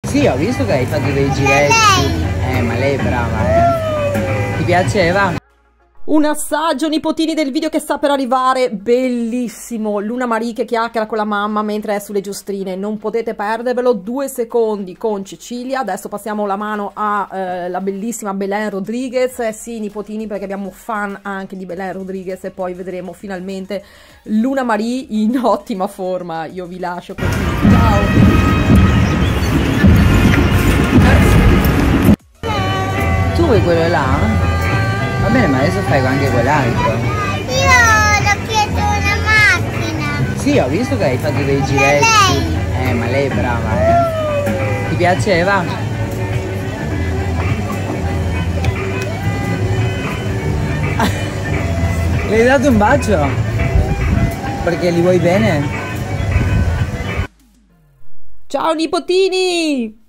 Sì, ho visto che hai fatto dei giretti. Ma lei è brava, Ti piaceva? Un assaggio, nipotini, del video che sta per arrivare, bellissimo. Luna Marie che chiacchiera con la mamma mentre è sulle giostrine, non potete perdervelo. 2 secondi con Cecilia. Adesso passiamo la mano alla bellissima Belen Rodriguez. Sì, nipotini, perché abbiamo fan anche di Belen Rodriguez e poi vedremo finalmente Luna Marie in ottima forma. Io vi lascio così, ciao! Tu vuoi quello là? Va bene, ma adesso fai anche quell'altro. Io l'ho chiesto una macchina. Sì, ho visto che hai fatto dei giretti. Ma lei è brava, Ti piaceva? Le hai dato un bacio? Perché li vuoi bene? Ciao nipotini!